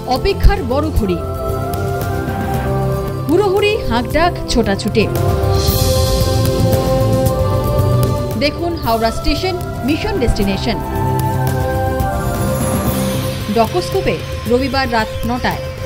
অপেক্ষার বড় ঘড়ি, হুড়োহুড়ি, হাঁকডাক, ছোটাছুটি। দেখুন হাওড়া স্টেশন মিশন ডেস্টিনেশন। ডকোস্কোপে রবিবার রাত ৯টায়।